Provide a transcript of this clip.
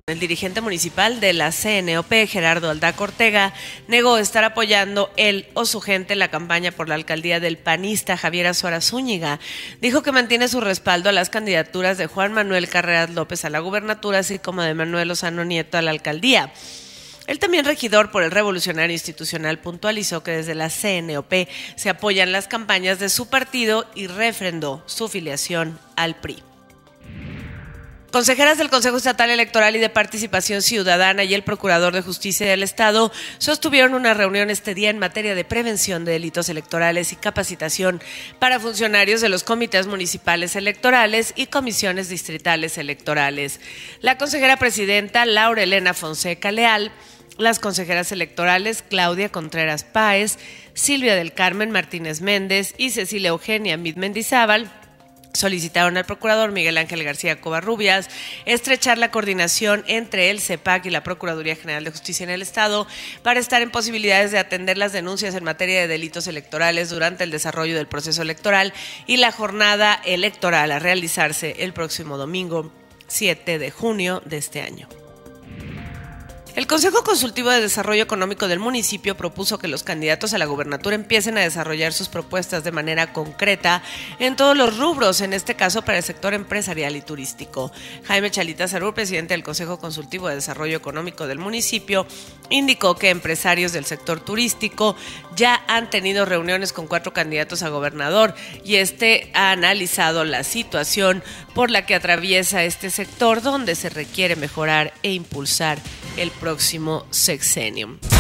El dirigente municipal de la CNOP, Gerardo Aldaco Ortega, negó estar apoyando él o su gente la campaña por la alcaldía del panista Javier Azuara Zúñiga. Dijo que mantiene su respaldo a las candidaturas de Juan Manuel Carreras López a la gubernatura, así como de Manuel Lozano Nieto a la alcaldía. El también regidor por el Revolucionario Institucional puntualizó que desde la CNOP se apoyan las campañas de su partido y refrendó su filiación al PRI. Consejeras del Consejo Estatal Electoral y de Participación Ciudadana y el Procurador de Justicia del Estado sostuvieron una reunión este día en materia de prevención de delitos electorales y capacitación para funcionarios de los comités municipales electorales y comisiones distritales electorales. La consejera presidenta Laura Elena Fonseca Leal, las consejeras electorales Claudia Contreras Páez, Silvia del Carmen Martínez Méndez y Cecilia Eugenia Mid Mendizábal solicitaron al procurador Miguel Ángel García Covarrubias estrechar la coordinación entre el CEPAC y la Procuraduría General de Justicia en el Estado para estar en posibilidades de atender las denuncias en materia de delitos electorales durante el desarrollo del proceso electoral y la jornada electoral a realizarse el próximo domingo 7 de junio de este año. El Consejo Consultivo de Desarrollo Económico del municipio propuso que los candidatos a la gubernatura empiecen a desarrollar sus propuestas de manera concreta en todos los rubros, en este caso para el sector empresarial y turístico. Jaime Chalita Sarur, presidente del Consejo Consultivo de Desarrollo Económico del municipio, indicó que empresarios del sector turístico ya han tenido reuniones con 4 candidatos a gobernador y ha analizado la situación por la que atraviesa este sector, donde se requiere mejorar e impulsar el próximo sexenio.